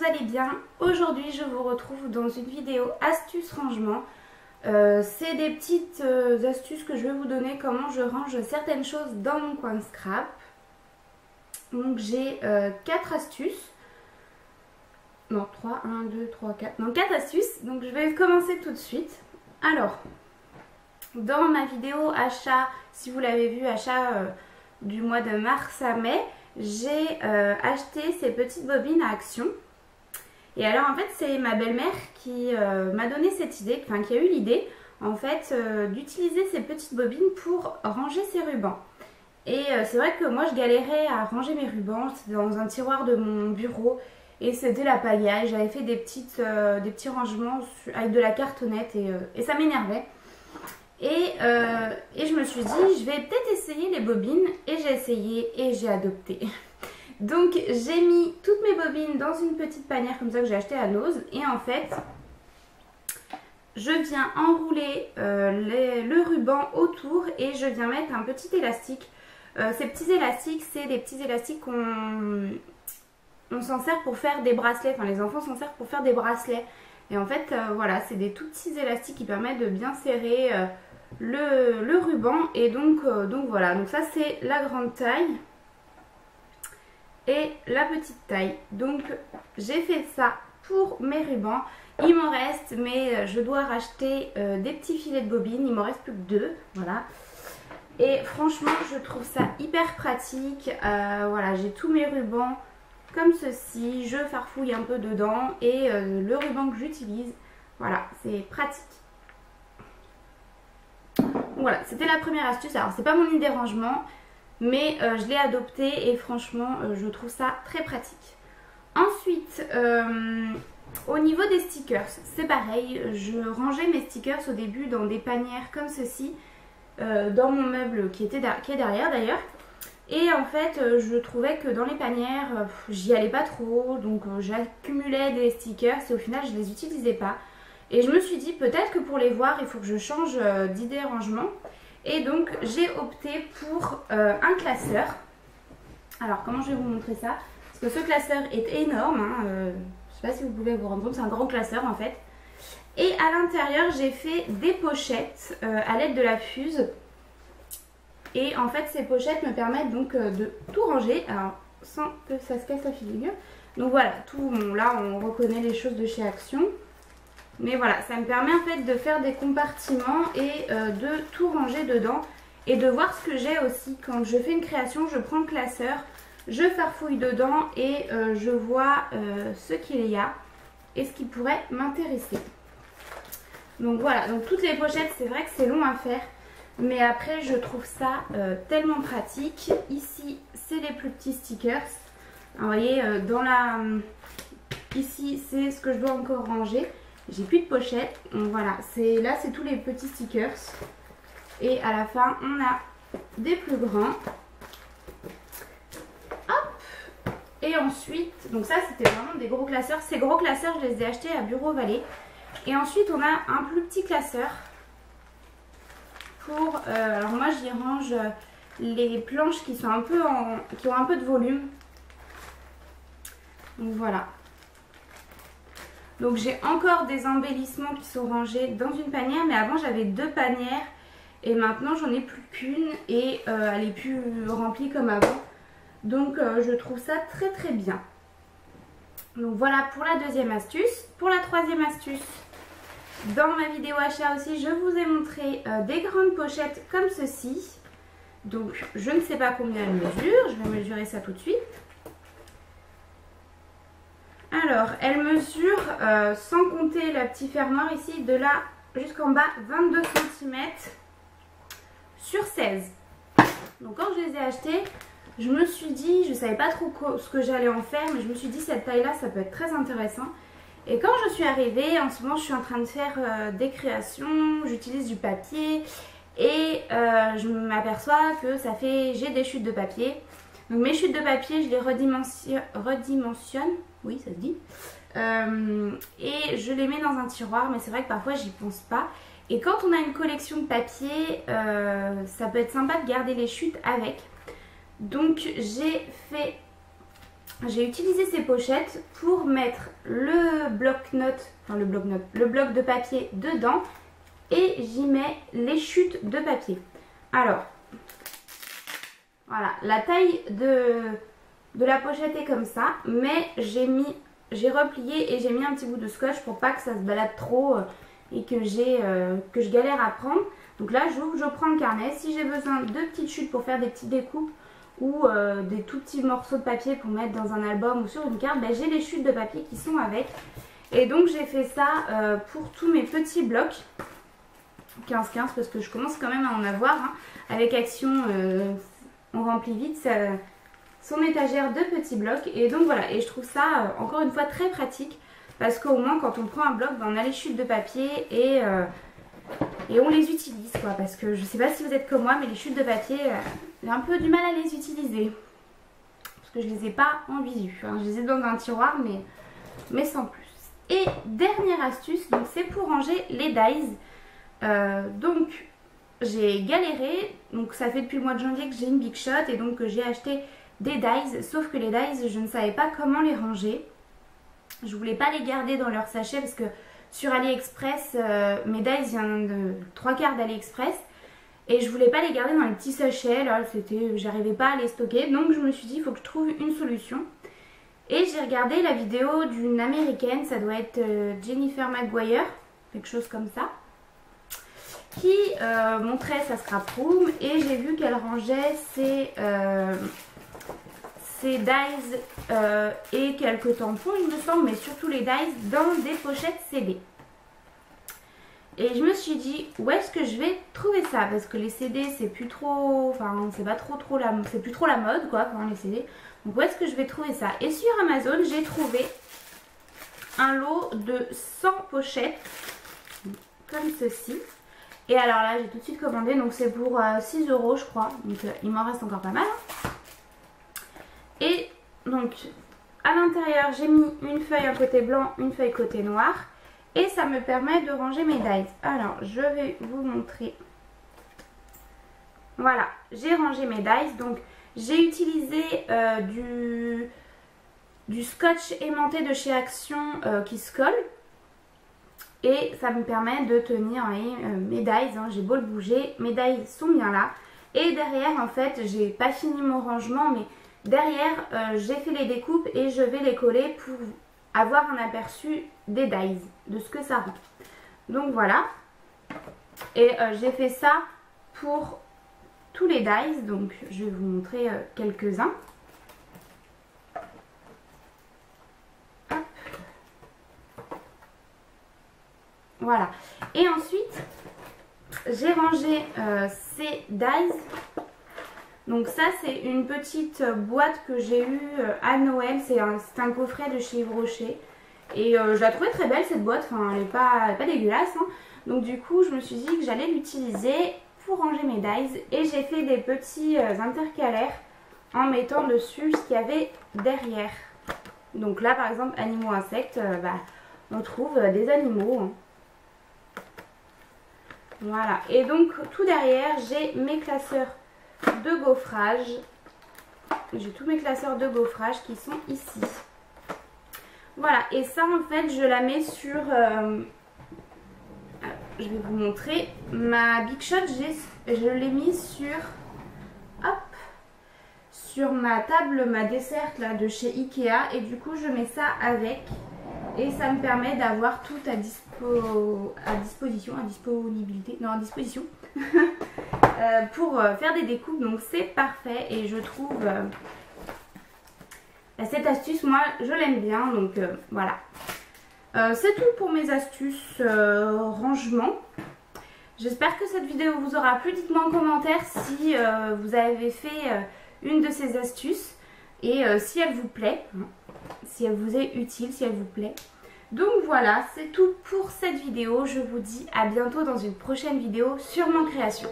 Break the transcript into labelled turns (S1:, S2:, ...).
S1: allez bien. Aujourd'hui je vous retrouve dans une vidéo astuce rangement. C'est des petites astuces que je vais vous donner comment je range certaines choses dans mon coin scrap. Donc j'ai 4 astuces. Non 3, 1, 2, 3, 4. Non 4 astuces. Donc je vais commencer tout de suite. Alors, dans ma vidéo achat, si vous l'avez vu, achat du mois de mars à mai, j'ai acheté ces petites bobines à Action. Et alors en fait c'est ma belle-mère qui m'a donné cette idée, enfin qui a eu l'idée en fait d'utiliser ces petites bobines pour ranger ses rubans. Et c'est vrai que moi je galérais à ranger mes rubans, c'était dans un tiroir de mon bureau et c'était la pagaille. J'avais fait des petits rangements avec de la cartonnette et ça m'énervait. Et je me suis dit je vais peut-être essayer les bobines et j'ai essayé et j'ai adopté. Donc j'ai mis toutes mes bobines dans une petite panière comme ça que j'ai acheté à Nose et en fait je viens enrouler le ruban autour et je viens mettre un petit élastique. Ces petits élastiques, c'est des petits élastiques qu'on s'en sert pour faire des bracelets, enfin les enfants s'en servent pour faire des bracelets. Et en fait voilà, c'est des tout petits élastiques qui permettent de bien serrer le ruban. Et donc voilà, donc ça c'est la grande taille et la petite taille. Donc j'ai fait ça pour mes rubans. Il m'en reste, mais je dois racheter des petits filets de bobine. Il m'en reste plus que 2, voilà. Et franchement je trouve ça hyper pratique. Voilà, j'ai tous mes rubans comme ceci, je farfouille un peu dedans et le ruban que j'utilise, voilà, c'est pratique. Voilà, c'était la première astuce. Alors c'est pas mon idée rangement, mais je l'ai adopté et franchement je trouve ça très pratique. Ensuite au niveau des stickers, c'est pareil, je rangeais mes stickers au début dans des panières comme ceci, dans mon meuble qui est derrière d'ailleurs. Et en fait je trouvais que dans les panières j'y allais pas trop, donc j'accumulais des stickers et au final je les utilisais pas. Et je me suis dit peut-être que pour les voir il faut que je change d'idée rangement. Et donc j'ai opté pour un classeur. Alors comment je vais vous montrer ça? Parce que ce classeur est énorme, hein, je sais pas si vous pouvez vous rendre compte, c'est un grand classeur en fait. Et à l'intérieur j'ai fait des pochettes à l'aide de la fuse. Et en fait ces pochettes me permettent donc de tout ranger, alors sans que ça se casse la figure. Donc voilà, tout, bon, là on reconnaît les choses de chez Action. Mais voilà, ça me permet en fait de faire des compartiments et de tout ranger dedans. Et de voir ce que j'ai aussi. Quand je fais une création, je prends le classeur, je farfouille dedans et je vois ce qu'il y a et ce qui pourrait m'intéresser. Donc voilà, donc toutes les pochettes, c'est vrai que c'est long à faire. Mais après je trouve ça tellement pratique. Ici c'est les plus petits stickers. Alors, vous voyez ici c'est ce que je dois encore ranger. J'ai plus de pochette. Donc voilà, là c'est tous les petits stickers. Et à la fin on a des plus grands. Hop. Et ensuite, donc ça c'était vraiment des gros classeurs. Ces gros classeurs je les ai achetés à Bureau Vallée. Et ensuite on a un plus petit classeur. Alors moi j'y range les planches qui sont qui ont un peu de volume. Donc voilà. Donc j'ai encore des embellissements qui sont rangés dans une panière, mais avant j'avais 2 panières et maintenant j'en ai plus qu'une et elle est plus remplie comme avant. Donc je trouve ça très très bien. Donc voilà pour la deuxième astuce. Pour la troisième astuce, dans ma vidéo achat aussi, je vous ai montré des grandes pochettes comme ceci. Donc je ne sais pas combien elles mesurent, je vais mesurer ça tout de suite. Alors elles mesurent, sans compter le petit fermoir ici, de là jusqu'en bas, 22 cm sur 16. Donc quand je les ai achetées, je me suis dit, je ne savais pas trop ce que j'allais en faire, mais je me suis dit cette taille là ça peut être très intéressant. Et quand je suis arrivée, en ce moment je suis en train de faire des créations, j'utilise du papier et je m'aperçois que j'ai des chutes de papier. Donc mes chutes de papier je les redimensionne, oui ça se dit, et je les mets dans un tiroir, mais c'est vrai que parfois j'y pense pas. Et quand on a une collection de papier, ça peut être sympa de garder les chutes avec. Donc j'ai fait j'ai utilisé ces pochettes pour mettre le bloc-notes, enfin le bloc de papier dedans et j'y mets les chutes de papier. Alors, voilà, la taille de la pochette est comme ça, mais j'ai replié et j'ai mis un petit bout de scotch pour pas que ça se balade trop et que je galère à prendre. Donc là, j'ouvre, je prends le carnet. Si j'ai besoin de petites chutes pour faire des petites découpes ou des tout petits morceaux de papier pour mettre dans un album ou sur une carte, ben, j'ai les chutes de papier qui sont avec. Et donc j'ai fait ça pour tous mes petits blocs 15-15 parce que je commence quand même à en avoir. Hein. Avec Action, on remplit vite son étagère de petits blocs. Et donc voilà, et je trouve ça encore une fois très pratique parce qu'au moins quand on prend un bloc, ben, on a les chutes de papier et on les utilise quoi. Parce que je sais pas si vous êtes comme moi, mais les chutes de papier, j'ai un peu du mal à les utiliser. Parce que je les ai pas en visu. Hein. Je les ai dans un tiroir, mais sans plus. Et dernière astuce, donc c'est pour ranger les dies. Donc j'ai galéré, donc ça fait depuis le mois de janvier que j'ai une Big Shot et donc j'ai acheté des dies, sauf que les dies je ne savais pas comment les ranger. Je voulais pas les garder dans leur sachet parce que sur AliExpress, mes dies viennent de 3/4 d'AliExpress et je voulais pas les garder dans les petits sachets, là j'arrivais pas à les stocker, donc je me suis dit il faut que je trouve une solution. Et j'ai regardé la vidéo d'une américaine, ça doit être Jennifer McGuire, quelque chose comme ça, qui montrait sa scrap room et j'ai vu qu'elle rangeait ses dies et quelques tampons il me semble, mais surtout les dies dans des pochettes CD. Et je me suis dit où est-ce que je vais trouver ça, parce que les CD c'est plus trop, enfin c'est pas trop c'est plus trop la mode quoi, quand les CD. Donc où est-ce que je vais trouver ça? Et sur Amazon j'ai trouvé un lot de 100 pochettes comme ceci. Et alors là j'ai tout de suite commandé, donc c'est pour 6 € je crois, donc il m'en reste encore pas mal. Et donc à l'intérieur j'ai mis une feuille un côté blanc, une feuille côté noir. Et ça me permet de ranger mes dies. Alors je vais vous montrer. Voilà, j'ai rangé mes dies. Donc j'ai utilisé du scotch aimanté de chez Action qui se colle. Et ça me permet de tenir mes dies. Hein. J'ai beau le bouger, mes dies sont bien là. Et derrière en fait, j'ai pas fini mon rangement, mais derrière j'ai fait les découpes et je vais les coller pour avoir un aperçu des dies, de ce que ça rend. Donc voilà. Et j'ai fait ça pour tous les dies, donc je vais vous montrer quelques-uns. Voilà. Et ensuite, j'ai rangé ces dies. Donc ça, c'est une petite boîte que j'ai eue à Noël. C'est un coffret de chez Yves Rocher. Et je la trouvais très belle cette boîte. Enfin, elle n'est pas dégueulasse. Hein. Donc du coup, je me suis dit que j'allais l'utiliser pour ranger mes dies. Et j'ai fait des petits intercalaires en mettant dessus ce qu'il y avait derrière. Donc là, par exemple, animaux, insectes, on trouve des animaux. Hein. Voilà. Et donc, tout derrière, j'ai mes classeurs de gaufrage. J'ai tous mes classeurs de gaufrage qui sont ici. Voilà, et ça en fait je la mets sur je vais vous montrer ma Big Shot. Je l'ai mis sur ma table, ma dessert là de chez Ikea, et du coup je mets ça avec et ça me permet d'avoir tout à disposition pour faire des découpes. Donc c'est parfait et je trouve cette astuce, moi je l'aime bien. Donc voilà, c'est tout pour mes astuces rangement. J'espère que cette vidéo vous aura plu. Dites-moi en commentaire si vous avez fait une de ces astuces et si elle vous plaît, hein, si elle vous est utile, si elle vous plaît. Donc voilà, c'est tout pour cette vidéo. Je vous dis à bientôt dans une prochaine vidéo sur mon création.